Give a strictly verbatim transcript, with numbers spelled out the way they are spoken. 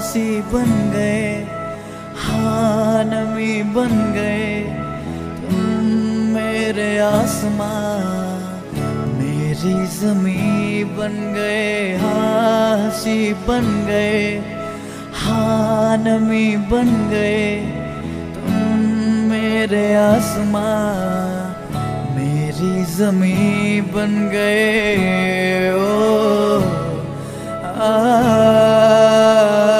हंसी बन गए, हाँ नमी बन गए तुम मेरे आसमां, मेरी ज़मीं बन गए, हाँ हंसी बन गए, हाँ नमी बन गए तुम मेरे आसमां, मेरी ज़मीं बन गए। ओ आ